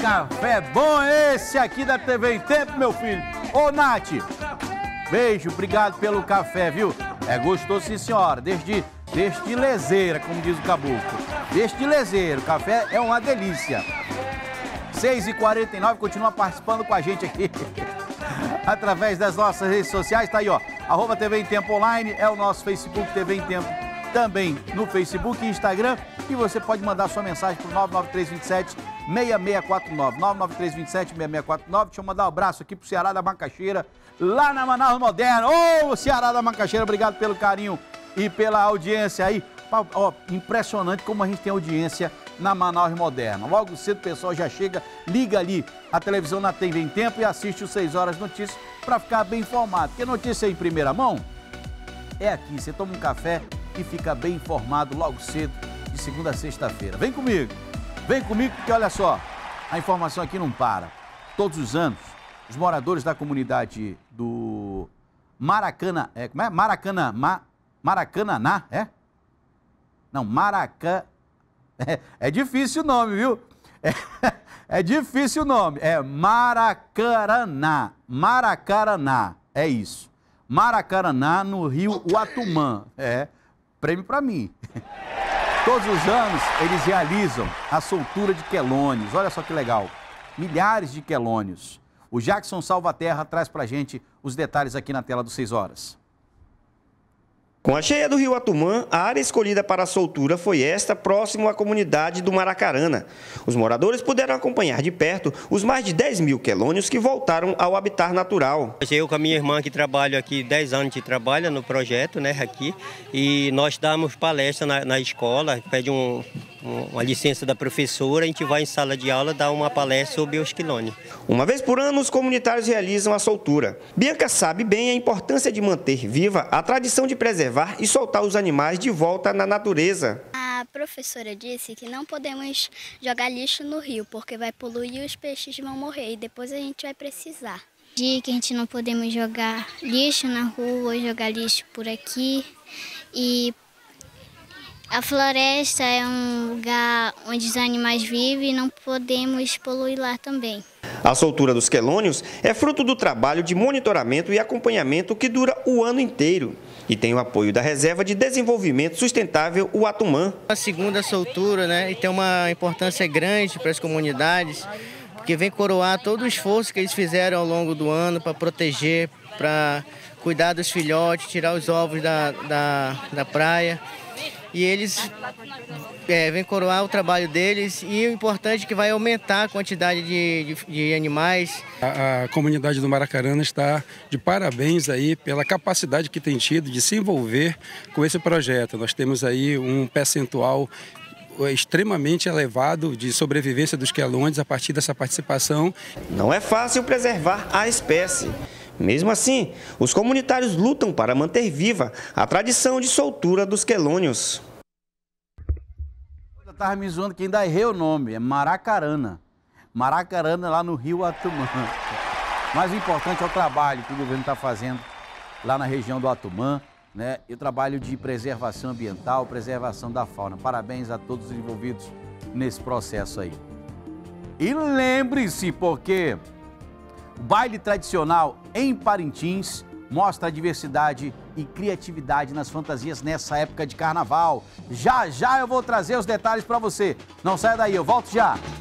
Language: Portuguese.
café bom esse aqui da TV em Tempo, meu filho. Ô, Nath, beijo, obrigado pelo café, viu? É gostoso, sim, senhora. Desde lezeira, como diz o caboclo. Desde lezeira, o café é uma delícia. 6h49, continua participando com a gente aqui. Através das nossas redes sociais, tá aí, ó. @TV em Tempo Online, é o nosso Facebook TV em Tempo, também no Facebook e Instagram. E você pode mandar sua mensagem pro 99327-6649. 99327-6649. Deixa eu mandar um abraço aqui pro Ceará da Macaxeira, lá na Manaus Moderna. Ô, Ceará da Macaxeira, obrigado pelo carinho e pela audiência aí. Ó, impressionante como a gente tem audiência na Manaus Moderna. Logo cedo o pessoal já chega, liga ali a televisão na TV em Tempo e assiste os 6 horas notícias para ficar bem informado. Porque notícia em primeira mão é aqui. Você toma um café e fica bem informado logo cedo, de segunda a sexta-feira. Vem comigo porque olha só, a informação aqui não para. Todos os anos, os moradores da comunidade do Maracanã, como é? Maracanã, é? Não, é difícil o nome, viu? É difícil o nome. É Maracanã. Maracanã, é isso. Maracanã, no Rio Uatumã. É, prêmio para mim. Todos os anos eles realizam a soltura de quelônios. Olha só que legal. Milhares de quelônios. O Jackson Salvaterra traz pra gente os detalhes aqui na tela do 6 horas. Com a cheia do Rio Atumã, a área escolhida para a soltura foi esta, próximo à comunidade do Maracanã. Os moradores puderam acompanhar de perto os mais de 10 mil quelônios que voltaram ao habitat natural. Eu com a minha irmã que trabalho aqui, 10 anos de trabalho no projeto, né, aqui, e nós damos palestra na escola, pede uma licença da professora, a gente vai em sala de aula dar uma palestra sobre os quelônios. Uma vez por ano, os comunitários realizam a soltura. Bianca sabe bem a importância de manter viva a tradição de preservar e soltar os animais de volta na natureza. A professora disse que não podemos jogar lixo no rio, porque vai poluir e os peixes vão morrer e depois a gente vai precisar. Que a gente não podemos jogar lixo na rua, jogar lixo por aqui. E a floresta é um lugar onde os animais vivem e não podemos poluir lá também. A soltura dos quelônios é fruto do trabalho de monitoramento e acompanhamento que dura o ano inteiro e tem o apoio da Reserva de Desenvolvimento Sustentável Uatumã. A segunda soltura, né, e tem uma importância grande para as comunidades, porque vem coroar todo o esforço que eles fizeram ao longo do ano para proteger, para cuidar dos filhotes, tirar os ovos da praia. E eles vêm coroar o trabalho deles e o importante é que vai aumentar a quantidade de animais. A comunidade do Maracanã está de parabéns aí pela capacidade que tem tido de se envolver com esse projeto. Nós temos aí um percentual extremamente elevado de sobrevivência dos quelônios a partir dessa participação. Não é fácil preservar a espécie. Mesmo assim, os comunitários lutam para manter viva a tradição de soltura dos quelônios. Eu estava me zoando que ainda errei o nome, é Maracanã. Maracanã lá no Rio Atumã. Mas o importante é o trabalho que o governo está fazendo lá na região do Atumã, né? E o trabalho de preservação ambiental, preservação da fauna. Parabéns a todos os envolvidos nesse processo aí. E lembre-se, porque o baile tradicional em Parintins mostra a diversidade e criatividade nas fantasias nessa época de carnaval. Já já eu vou trazer os detalhes para você. Não saia daí, eu volto já.